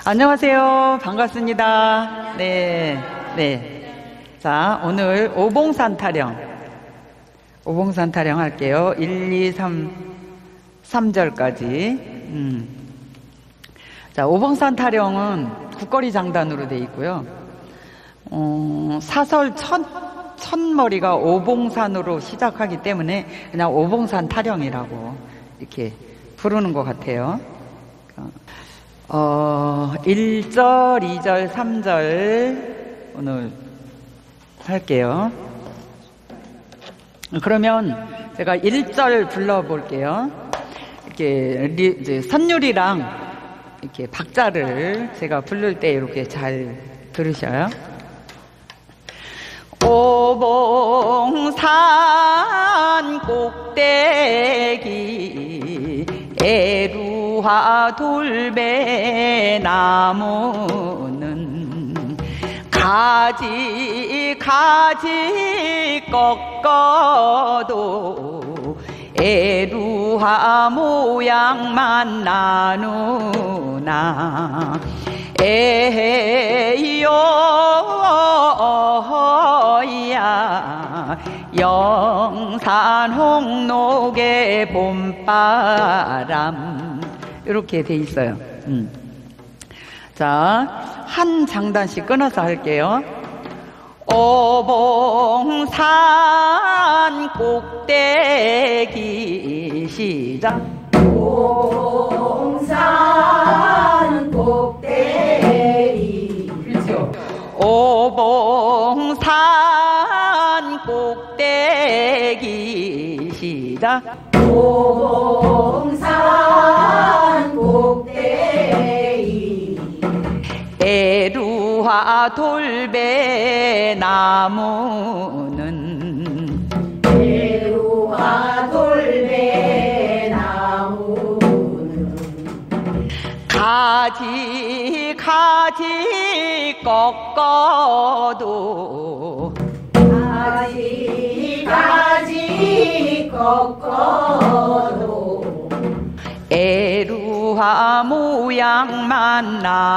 안녕하세요. 반갑습니다. 네. 자, 오늘 오봉산 타령 할게요. 1, 2, 3절까지. 자, 오봉산 타령은 국거리 장단으로 되어 있고요. 사설 첫 머리가 오봉산으로 시작하기 때문에 그냥 오봉산 타령이라고 이렇게 부르는 것 같아요. 1절, 2절, 3절 오늘 할게요. 그러면 제가 1절 불러볼게요. 이렇게 이제 선율이랑 이렇게 박자를 제가 부를 때 이렇게 잘 들으셔요. 오봉산 꼭대기 에루화 돌배 나무는 가지 꺾어도 에루화 모양만 나누나 에헤이요야 영산 홍록의 봄바람 이렇게 돼 있어요. 자, 한 장단씩 끊어서 할게요. 오봉산 꼭대기 시작. 오봉산 꼭대기 그렇죠. 오봉산 꼭대기 시작. 오봉산 꼭대기 에루화 돌배 나무는 에루화 돌배 나무는 가지 꺾어도 가지 꺾어도 에루화 모양만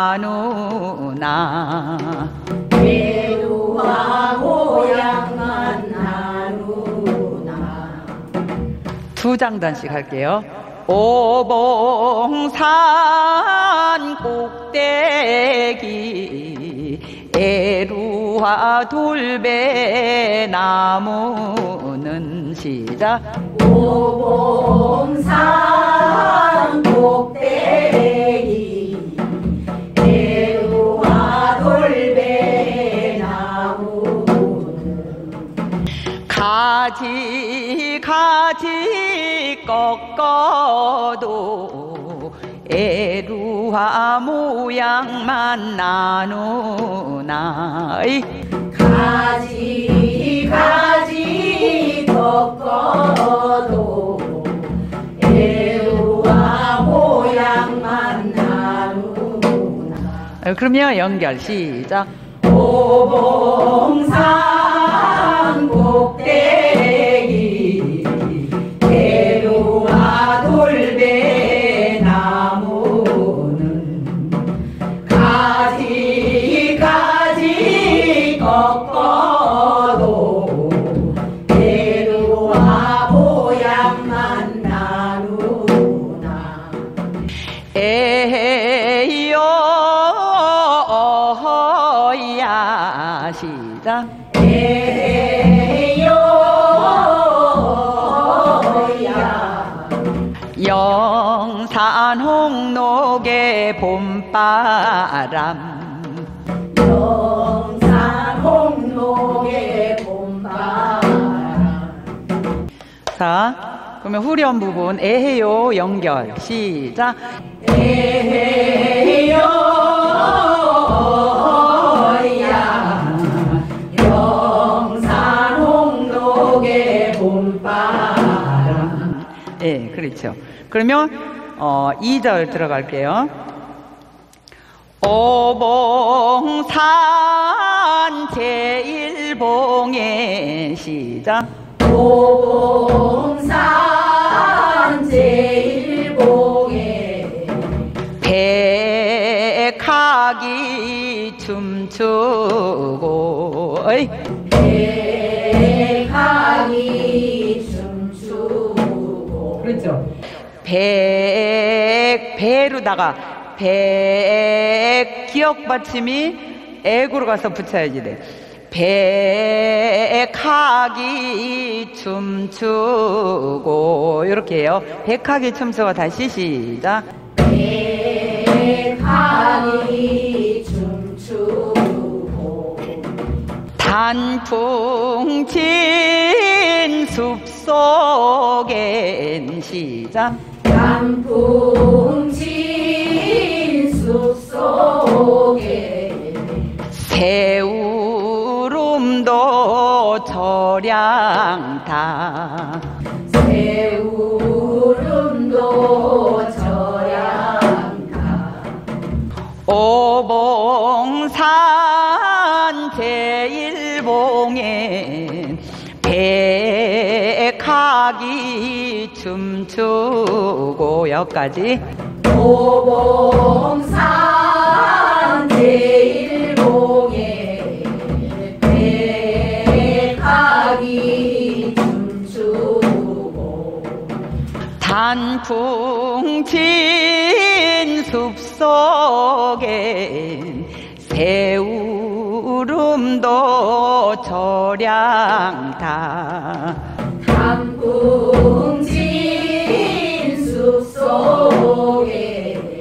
나누나 에루화 모양만 나누나 두 장단씩 할게요. 오봉산 꼭대기 에루화 돌배 나무는 시작. 오봉산 꼭대기 에루화 돌배 나무는 가지 꺾어도 에루화 모양만 나누나 가지 꺾어도 에루화 모양만 나누나 그러면 연결 시작. 오봉산 꼭대기 에루화 돌배 나무는 가지 꺾어도 에루화 모양만 나누나 에헤이요야 시작. 에헤이요야 영산 홍록의 봄바람 영산 홍록의 봄바람 자, 그러면 후렴 부분 에헤요 연결 시작. 에헤이요야 영산 홍록의 봄바람 예, 그렇죠. 그러면 2절 들어갈게요. 오봉산 제일봉에 시작. 오봉산 제일봉에 백하 춤추고 어이. 백하기 춤추고 그렇죠. 배로다가 기역 받침이 액으로 가서 붙여야지 돼. 백하기 춤추고 이렇게 해요. 백하기 춤추고 다시 시작. 백하기 춤추고 단풍 친 숲속엔 시작. 단풍 친 숲속에 새우름도 저량다. 새우름도 저량다. 오봉산 제일봉에 백하기 춤추고 여기까지. 오봉산 제일봉에 백하기 춤추고 단풍 친 숲속엔 새우름도 저량다. 단풍 친 숲속에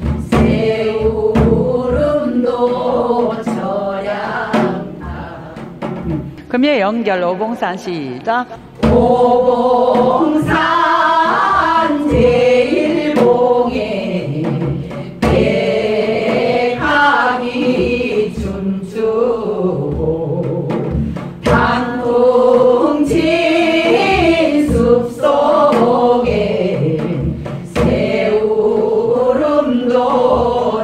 새우름도 저량다. 그러면 연결 오봉산 시작. 오봉산 제일봉에 백하기 춤추고 단풍 친 숲속에 새우름도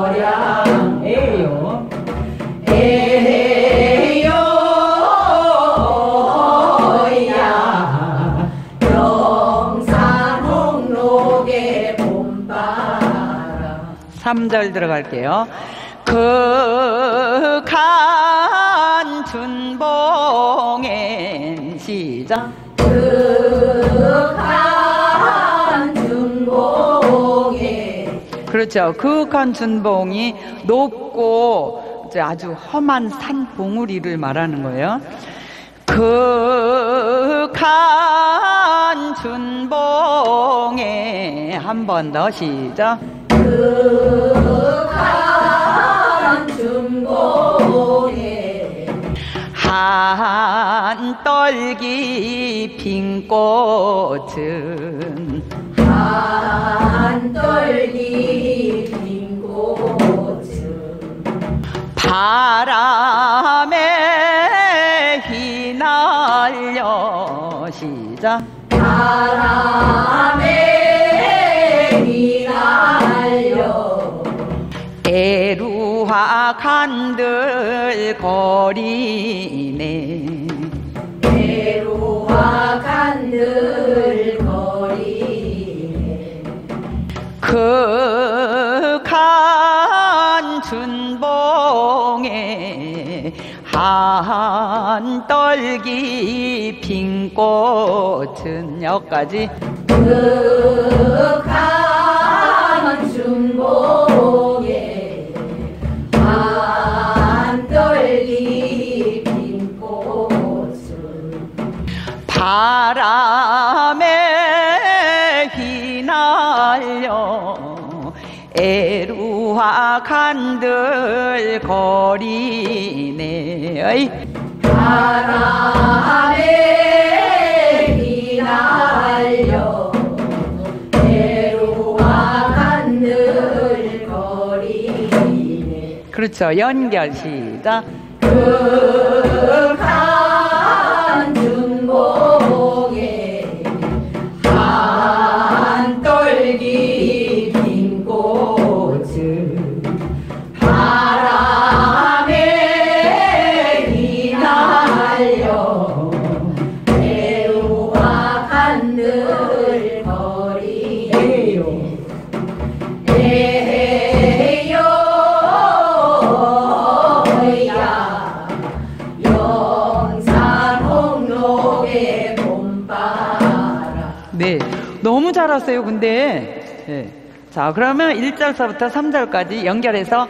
저량해요. 에요야 영산 홍록의 봄바람. 3절 들어갈게요. 극한 준봉엔 시작. 극한 준봉에 그렇죠. 극한 준봉이 높고 이제 아주 험한 산 봉우리를 말하는 거예요. 극한 준봉에 한 번 더 시작. 극한 준봉에 한떨기 핀 꽃은 한떨기 핀 꽃은 바람에 휘날려 시작. 바람에 휘날려 애루화 간들 거리네. 애로와 간들 거리네. 극한 준봉에 한떨기 핀 꽃은 여기까지. 극한 준봉에 한떨기 핀 꽃은 바람에 휘날려 애루화 간들 거리네. 어이. 바람에 휘날려 애로와 간들 거리네. 그렇죠. 연결 시작. 극한 준봉에 한떨기 핀 꽃은 바람에 휘날려 애로와 간들 거리네. 에요 예, 너무 잘하세요. 근데 예. 자, 그러면 1절서부터 3절까지 연결해서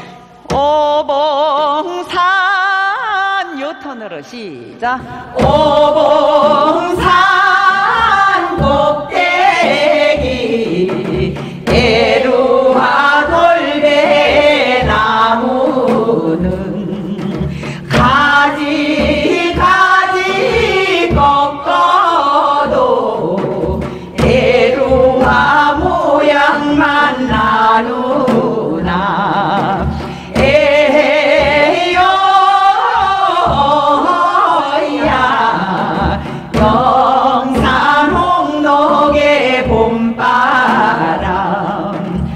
오봉산 요 턴으로 시작. 오봉산 꼭대기 에루와 돌배 나무는 가지 꺾어도 에루와 모양만 나누나 에요야 영산 홍록의 봄바람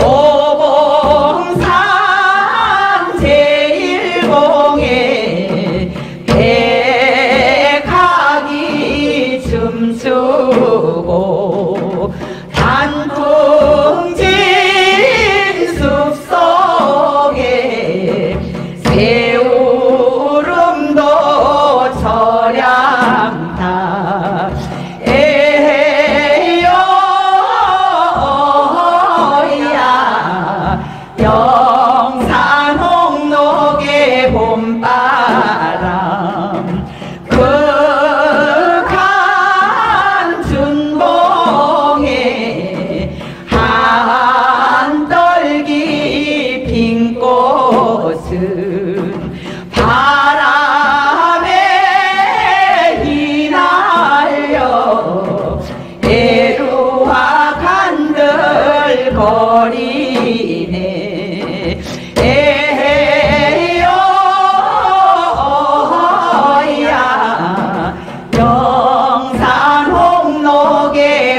오봉산 제1공에 백학이 춤추고 단풍진 숲속에 새우름도 저량다 에요야 영산 홍록의 봄바람 극한 준봉에 한떨기 핀 꽃은 바람에 휘날려 에루와 간들거리네 에요야 영산 홍록의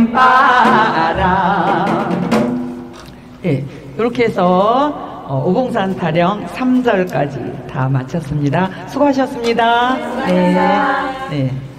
봄바람. 예, 이렇게 해서 오봉산 타령 3절까지 다 마쳤습니다. 수고하셨습니다. 네. 네.